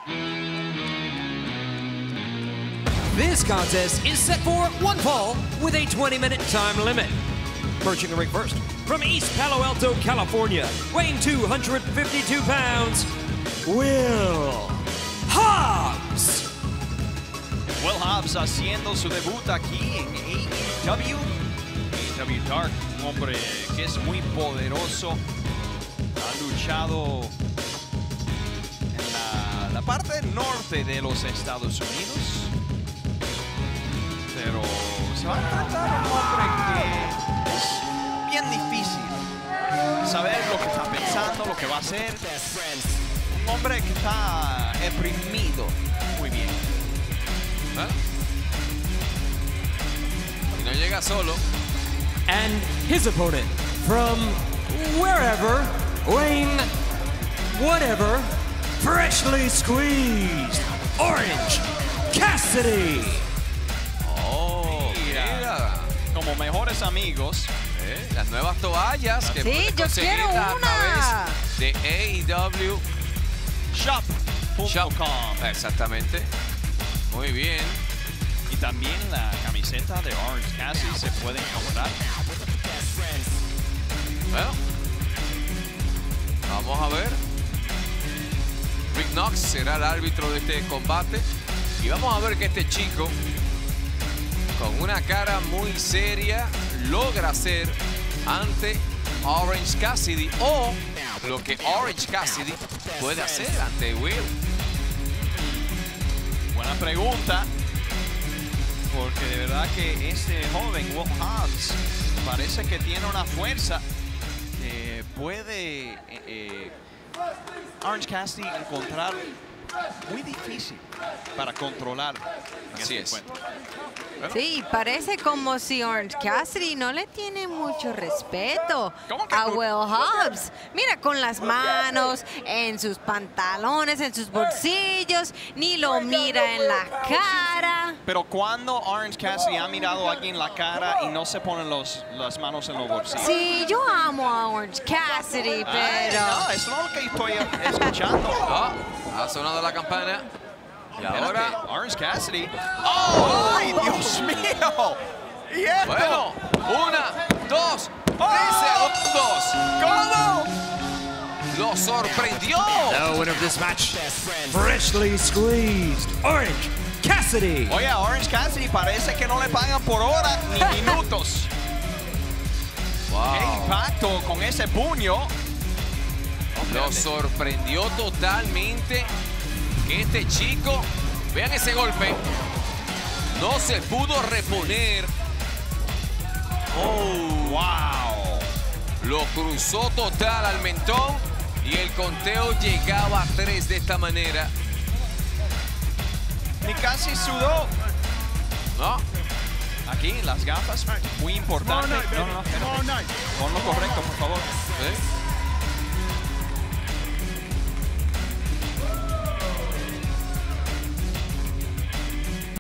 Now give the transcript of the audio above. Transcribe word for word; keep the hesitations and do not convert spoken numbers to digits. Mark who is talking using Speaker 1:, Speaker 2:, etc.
Speaker 1: This contest is set for one fall with a twenty minute time limit. Approaching the ring first, from East Palo Alto, California, weighing two hundred fifty-two pounds, Will Hobbs.
Speaker 2: Will Hobbs haciendo su debut aquí en A E W. A E W Dark, un hombre que es muy poderoso. Ha luchado en la, la parte norte de los Estados Unidos. Pero se va a enfrentar a un hombre que es bien difícil saber lo que está pensando, lo que va a hacer. Un hombre que está reprimido muy bien.
Speaker 3: ¿Ah? Y no llega solo.
Speaker 1: And his opponent from wherever, weighing whatever, freshly squeezed, Orange Cassidy.
Speaker 2: Como mejores amigos.
Speaker 3: ¿Eh? Las nuevas toallas que
Speaker 4: sí,
Speaker 3: puedes conseguir
Speaker 4: quiero
Speaker 3: a
Speaker 4: una.
Speaker 3: través de A E W
Speaker 2: Shop punto com.
Speaker 3: Exactamente. Muy bien.
Speaker 2: Y también la camiseta de Orange Cassidy se puede comprar.
Speaker 3: Bueno, vamos a ver. Rick Knox será el árbitro de este combate. Y vamos a ver que este chico, con una cara muy seria, logra hacer ante Orange Cassidy o lo que Orange Cassidy puede hacer ante Will.
Speaker 2: Buena pregunta, porque de verdad que este joven Will Hobbs parece que tiene una fuerza que puede eh, eh, Orange Cassidy encontrar muy difícil para controlar.
Speaker 3: Así es.
Speaker 4: Sí, parece como si Orange Cassidy no le tiene mucho respeto a Will Hobbs. Mira, con las manos en sus pantalones, en sus bolsillos, ni lo mira en la cara.
Speaker 2: Pero cuando Orange Cassidy ha mirado a alguien en la cara y no se ponen los, las manos en los bolsillos.
Speaker 4: Sí, yo amo a Orange Cassidy, pero...
Speaker 2: Ay, no, eso no es lo que estoy escuchando.
Speaker 3: Oh, ha sonado la campana. Y ahora
Speaker 2: Orange Cassidy. ¡Oh! ¡Ay, Dios mío! ¿Y esto?
Speaker 3: Bueno, una, dos,
Speaker 2: ¡Oh!
Speaker 3: tres segundos.
Speaker 2: ¿Cómo?
Speaker 3: Lo sorprendió.
Speaker 1: The winner of this match, freshly squeezed, Orange Cassidy.
Speaker 2: Oye, a Orange Cassidy parece que no le pagan por hora ni minutos.
Speaker 3: Wow.
Speaker 2: ¡Qué impacto con ese puño!
Speaker 3: Lo sorprendió totalmente que este chico, vean ese golpe, no se pudo reponer. Oh, wow. Lo cruzó total al mentón y el conteo llegaba a tres de esta manera.
Speaker 2: Ni casi sudó.
Speaker 3: No.
Speaker 2: Aquí, las gafas, muy importante. No, no, no. Pon lo correcto, por favor.
Speaker 3: ¿Eh?